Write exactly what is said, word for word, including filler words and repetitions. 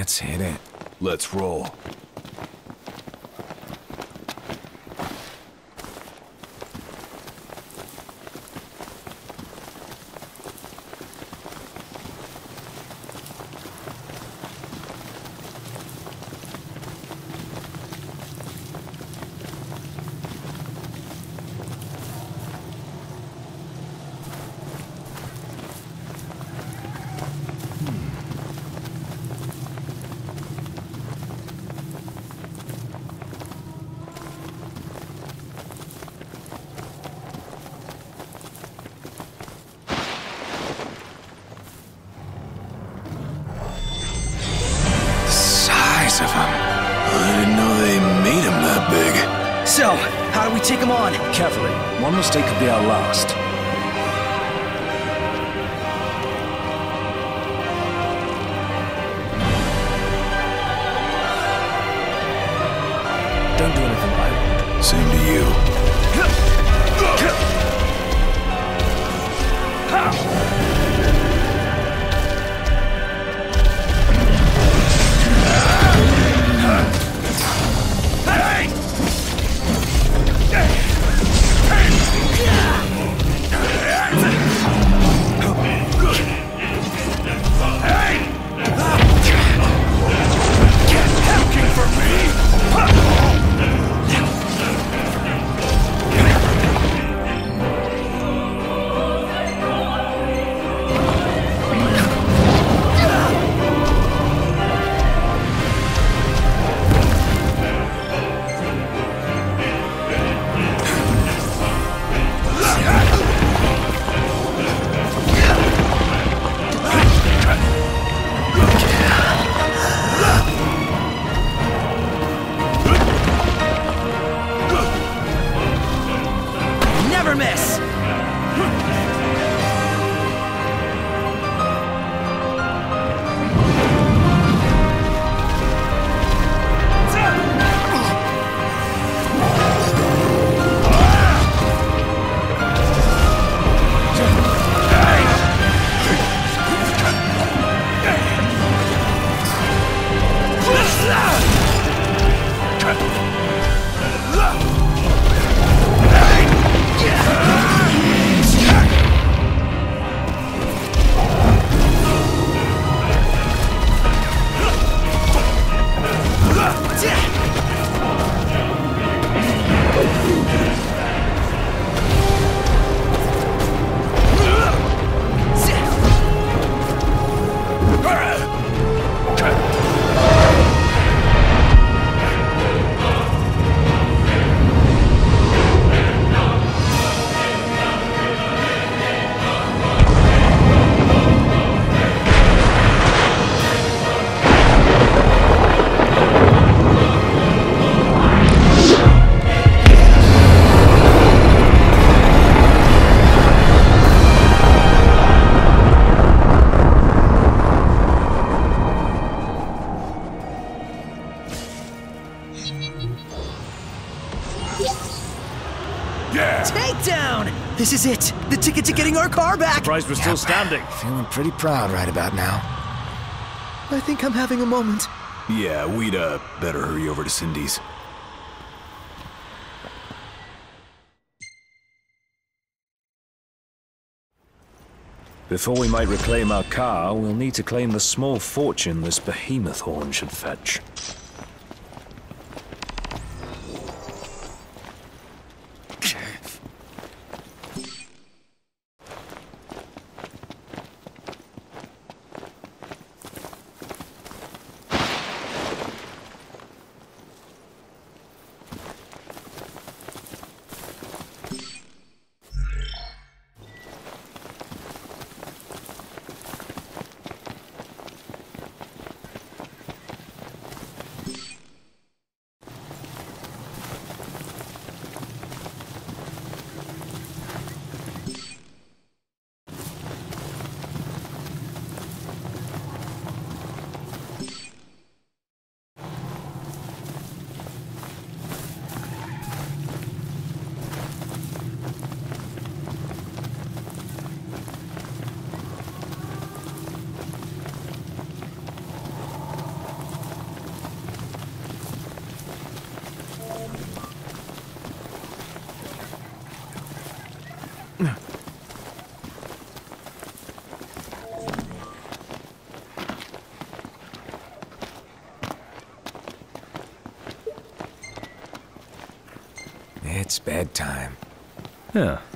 Let's hit it. Let's roll. Of them. I didn't know they made him that big. So, how do we take him on? Carefully. One mistake could be our last. Don't do anything violent. Same to you. Takedown! This is it! The ticket to getting our car back! Surprised we're still standing. Feeling pretty proud right about now. I think I'm having a moment. Yeah, we'd, uh, better hurry over to Cindy's. Before we might reclaim our car, we'll need to claim the small fortune this behemoth horn should fetch. It's bedtime. Yeah,